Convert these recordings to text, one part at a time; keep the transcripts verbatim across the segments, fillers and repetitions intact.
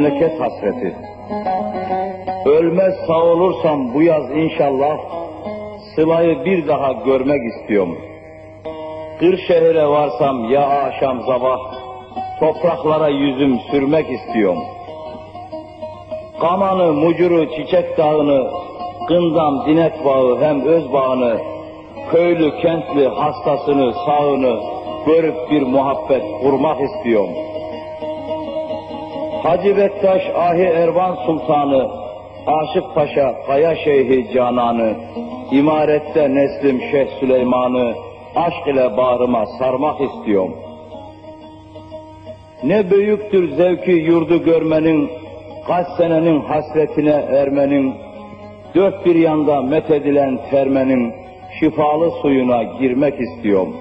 memleket hasreti. Ölmez sağ olursam bu yaz inşallah, Sıla'yı bir daha görmek istiyorum. Kırşehir'e varsam ya akşam sabah, topraklara yüzüm sürmek istiyorum. Kamanı, Mucur'u, Çiçek Dağı'nı, Gındam, Dinet Bağı hem Özbağı'nı, köylü, kentli, hastasını, sağını görüp bir muhabbet kurmak istiyorum. Hacı Bektaş, Ahi Ervan Sultanı, Aşık Paşa, Kaya Şeyhi Canan'ı, imarette neslim Şeyh Süleyman'ı aşk ile bağrıma sarmak istiyorum. Ne büyüktür zevki yurdu görmenin, kaç senenin hasretine ermenin, dört bir yanda methedilen termenin şifalı suyuna girmek istiyorum.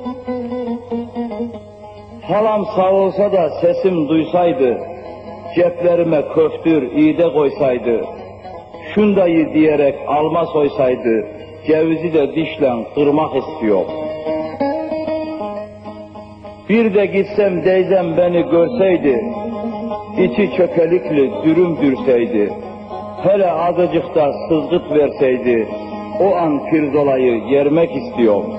Halam sağ olsa da sesim duysaydı, ceplerime köftür, iğde koysaydı, şundayı diyerek alma soysaydı, cevizi de dişle kırmak istiyorum. Bir de gitsem teyzem beni görseydi, içi çökelikli dürüm dürseydi, hele azıcık da sızgıt verseydi, o an pirzolayı yermek istiyorum.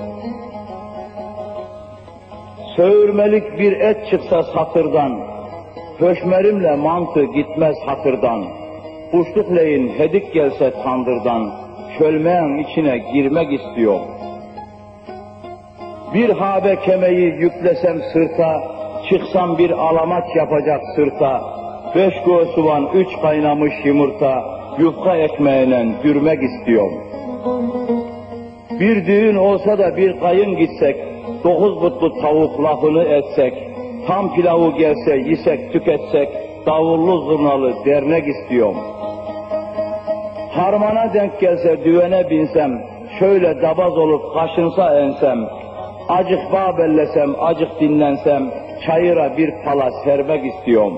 Söğürmelik bir et çıksa satırdan, höşmerimle mantı gitmez hatırdan, kuşlukleyin hedik gelse tandırdan, çölmeyen içine girmek istiyorum. Bir habe kemeyi yüklesem sırta, çıksam bir alamaç yapacak sırta, beş göğsüvan üç kaynamış yumurta, yufka ekmeğiyle dürmek istiyorum. Bir düğün olsa da bir kayın gitsek, dokuz butlu tavuk lafını etsek, tam pilavı gelse yisek tüketsek, davullu zurnalı dernek istiyorum. Harmana denk gelse düvene binsem, şöyle dabaz olup kaşınsa ensem, acık bağ bellesem, acık dinlensem, çayıra bir pala sermek istiyorum.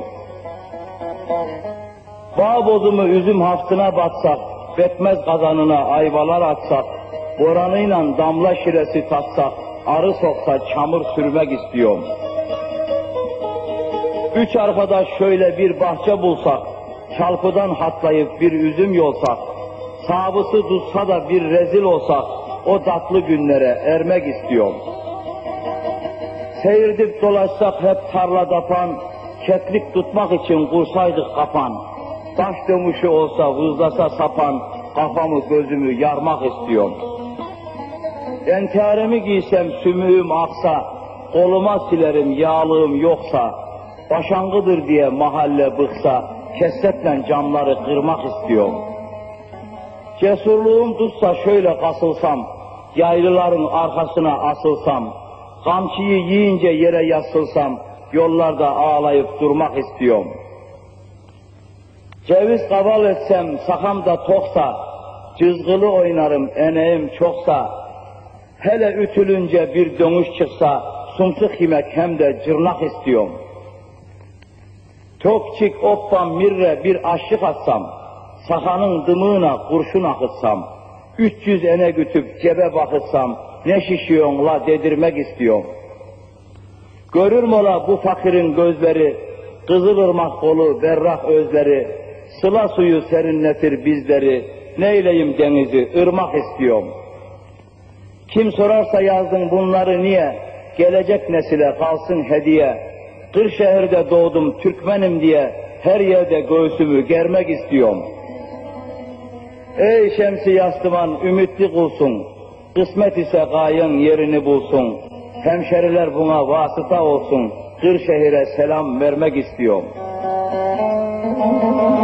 Bağ bozumu üzüm haftına batsak, bekmez kazanına ayvalar atsak, boranıyla damla şiresi tatsak, arı soksa çamur sürmek istiyorum. Üç arkadaş şöyle bir bahçe bulsak, çalpıdan hatlayıp bir üzüm yolsak, sabısı tutsa da bir rezil olsak, o tatlı günlere ermek istiyorum. Seyirdik dolaşsak hep tarla dapan, keklik tutmak için kursaydık kapan, taş dömüşü olsa vızlasa sapan, kafamı gözümü yarmak istiyorum. Entarimi giysem sümüğüm aksa, koluma silerim yağlığım yoksa, başangıdır diye mahalle bıksa, kessetle camları kırmak istiyorum. Cesurluğum tutsa şöyle kasılsam, yaylıların arkasına asılsam, kamçıyı yiyince yere yasılsam, yollarda ağlayıp durmak istiyorum. Ceviz kaval etsem, sakam da toksa, cızgılı oynarım eneğim çoksa, hele ütülünce bir dönüş çıksa, sumsuk yemek hem de cırnak istiyorum. Tokçik, oppan, mirre bir aşık atsam, sahanın dımığına kurşun akıtsam, üç yüz ene gütüp cebe bakıtsam, ne şişiyon la dedirmek istiyorum. Görür mü ola bu fakirin gözleri, Kızılırmak kolu berrak özleri, sıla suyu serinletir bizleri, neyleyim denizi ırmak istiyorum. Kim sorarsa yazdın bunları niye, gelecek nesile kalsın hediye, Kırşehir'de doğdum Türkmenim diye, her yerde göğsümü germek istiyorum. Ey şemsi yastıman ümitli kulsun, kısmet ise gayın yerini bulsun, hemşeriler buna vasıta olsun, Kırşehir'e selam vermek istiyorum.